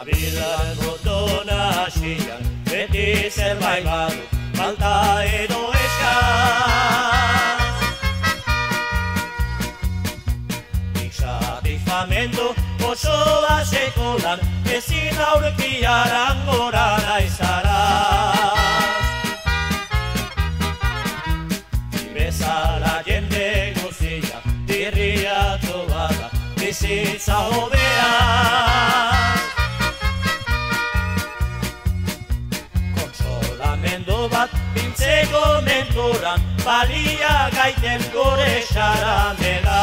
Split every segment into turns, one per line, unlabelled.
Gabilaren botona hasian, beti zerbait badu, falta edo eskaz. Satisfamendu osoa sekolan, ezin aurkiaran gora naizaraz. Bezala jende guzia, dirriatu bada, bizitza hobea. Konsolamendu bat, bintzeko menturan, balia gaiten gure xaramela.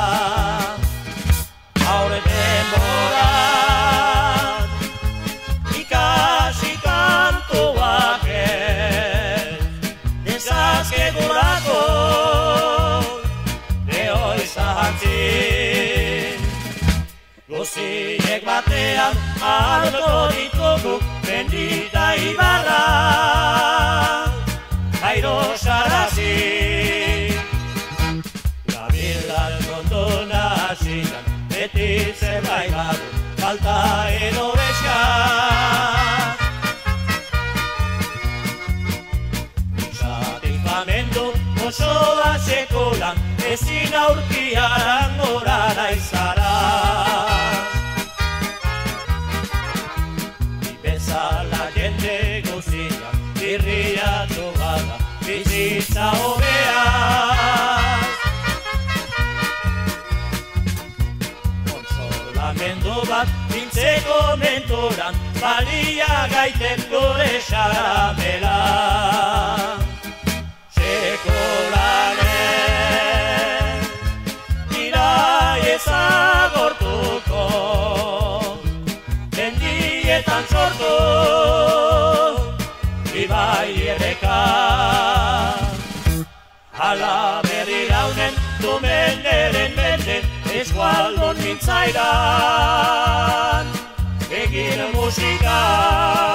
Aurre denboran, ikasi kantuak ez, dezazkegurako, dehoiz ahantzin. Guziek batean, harko ditugu, bendita ibarra, jairo sarazin. Gabilaren kontona hasian, beti zerbait badu, falta edo eskaz. Satisfamendu osoa sekolan, ezin aurkiaran gora naizaraz. Bezala jende guzia, dirriatu bada, bizitza hobea. Konsolamendu bat, bintzeko menturan, balia gaiten gure xaramela. Sekolanen, dira ezagortuko, mendietan sortu, ibai erreka. Hala berriraunen, du menderen mende, eskualdun mintzaidan, egin musika.